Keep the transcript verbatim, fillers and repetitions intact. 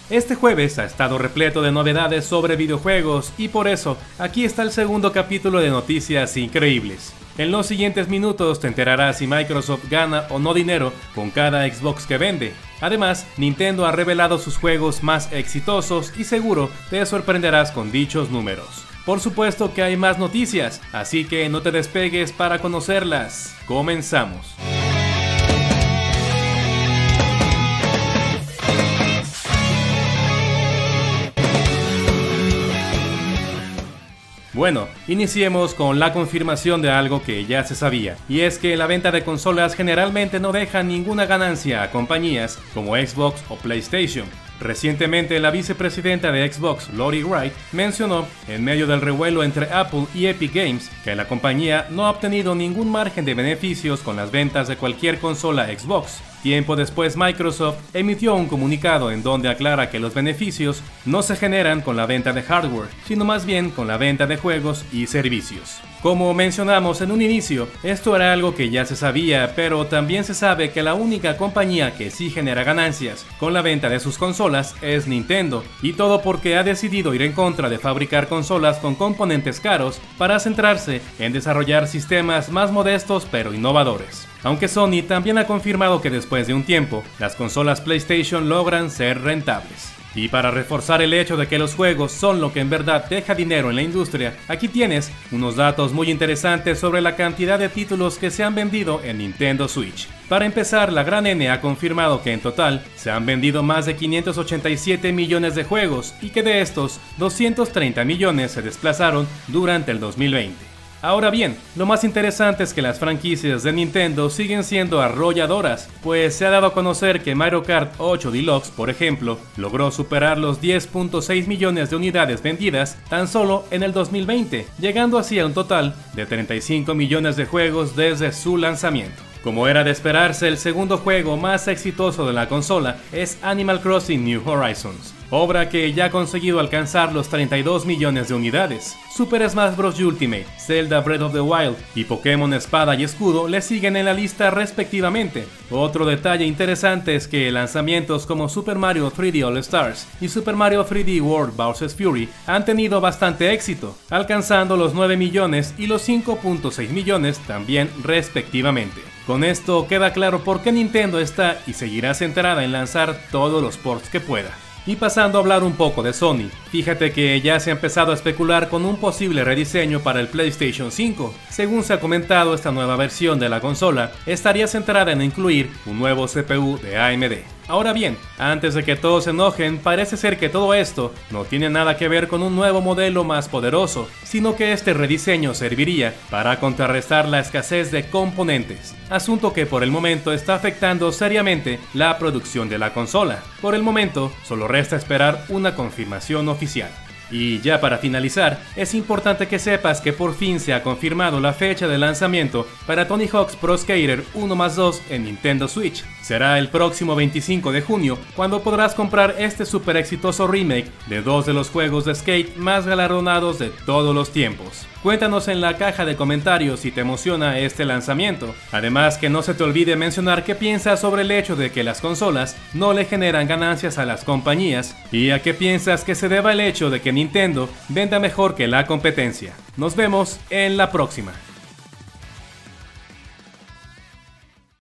Este jueves ha estado repleto de novedades sobre videojuegos y por eso aquí está el segundo capítulo de noticias increíbles. En los siguientes minutos te enterarás si Microsoft gana o no dinero con cada Xbox que vende. Además, Nintendo ha revelado sus juegos más exitosos y seguro te sorprenderás con dichos números. Por supuesto que hay más noticias, así que no te despegues para conocerlas. Comenzamos. Bueno, iniciemos con la confirmación de algo que ya se sabía, y es que la venta de consolas generalmente no deja ninguna ganancia a compañías como Xbox o PlayStation. Recientemente la vicepresidenta de Xbox, Lori Wright, mencionó, en medio del revuelo entre Apple y Epic Games, que la compañía no ha obtenido ningún margen de beneficios con las ventas de cualquier consola Xbox. Tiempo después, Microsoft emitió un comunicado en donde aclara que los beneficios no se generan con la venta de hardware, sino más bien con la venta de juegos y servicios. Como mencionamos en un inicio, esto era algo que ya se sabía, pero también se sabe que la única compañía que sí genera ganancias con la venta de sus consolas es Nintendo, y todo porque ha decidido ir en contra de fabricar consolas con componentes caros para centrarse en desarrollar sistemas más modestos pero innovadores. Aunque Sony también ha confirmado que después de un tiempo, las consolas PlayStation logran ser rentables. Y para reforzar el hecho de que los juegos son lo que en verdad deja dinero en la industria, aquí tienes unos datos muy interesantes sobre la cantidad de títulos que se han vendido en Nintendo Switch. Para empezar, la gran N ha confirmado que en total se han vendido más de quinientos ochenta y siete millones de juegos y que de estos, doscientos treinta millones se desplazaron durante el dos mil veinte. Ahora bien, lo más interesante es que las franquicias de Nintendo siguen siendo arrolladoras, pues se ha dado a conocer que Mario Kart ocho Deluxe, por ejemplo, logró superar los diez punto seis millones de unidades vendidas tan solo en el dos mil veinte, llegando así a un total de treinta y cinco millones de juegos desde su lanzamiento. Como era de esperarse, el segundo juego más exitoso de la consola es Animal Crossing New Horizons, obra que ya ha conseguido alcanzar los treinta y dos millones de unidades. Super Smash Bros. Ultimate, Zelda Breath of the Wild y Pokémon Espada y Escudo le siguen en la lista respectivamente. Otro detalle interesante es que lanzamientos como Super Mario tres D All Stars y Super Mario tres D World Bowser's Fury han tenido bastante éxito, alcanzando los nueve millones y los cinco punto seis millones también respectivamente. Con esto queda claro por qué Nintendo está y seguirá centrada en lanzar todos los ports que pueda. Y pasando a hablar un poco de Sony, fíjate que ya se ha empezado a especular con un posible rediseño para el PlayStation cinco. Según se ha comentado, esta nueva versión de la consola estaría centrada en incluir un nuevo C P U de A M D. Ahora bien, antes de que todos se enojen, parece ser que todo esto no tiene nada que ver con un nuevo modelo más poderoso, sino que este rediseño serviría para contrarrestar la escasez de componentes, asunto que por el momento está afectando seriamente la producción de la consola. Por el momento, solo resta esperar una confirmación oficial. Y ya para finalizar, es importante que sepas que por fin se ha confirmado la fecha de lanzamiento para Tony Hawk's Pro Skater uno más dos en Nintendo Switch. Será el próximo veinticinco de junio, cuando podrás comprar este super exitoso remake de dos de los juegos de skate más galardonados de todos los tiempos. Cuéntanos en la caja de comentarios si te emociona este lanzamiento. Además, que no se te olvide mencionar qué piensas sobre el hecho de que las consolas no le generan ganancias a las compañías y a qué piensas que se deba el hecho de que Nintendo venda mejor que la competencia. Nos vemos en la próxima.